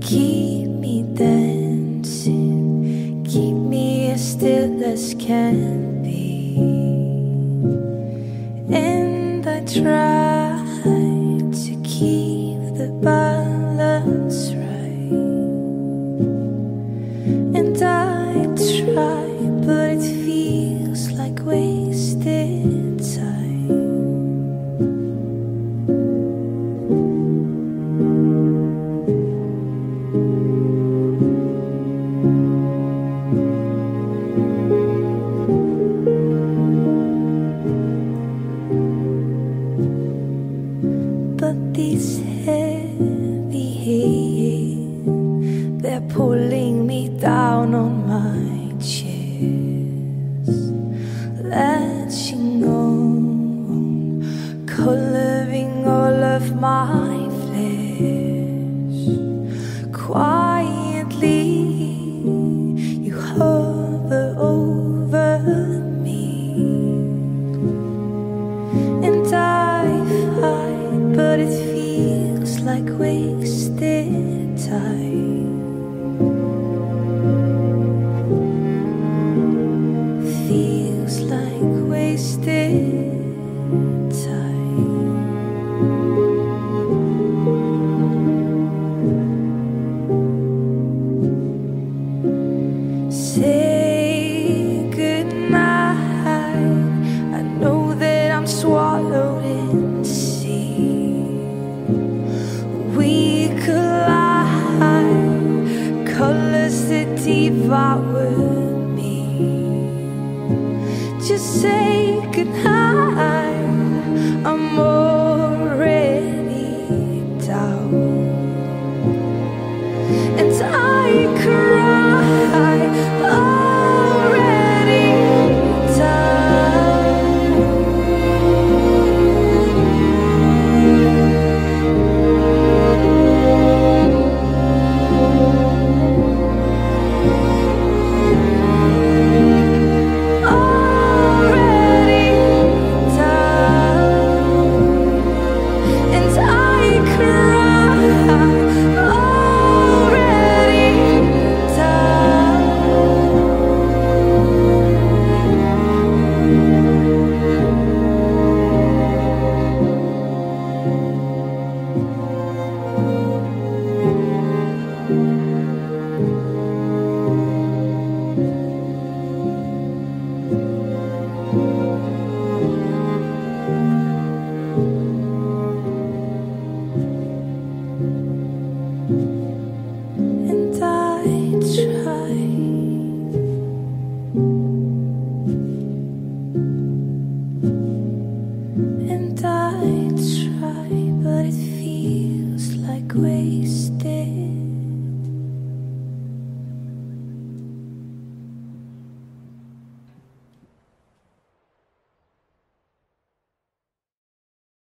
keep me dancing, keep me as still as can be. And I try to keep the balance right, and I try, but it feels like wasted time. But these heavy hands, they're pulling me down on my chest, latching on, coloring all of my flesh. Quietly you hover over me, and I fight, but it feels like wasted time. Feels like wasted time. Say goodnight, I know that I'm swallowed in sea. We collide, colors that devour me. Just say goodnight, I'm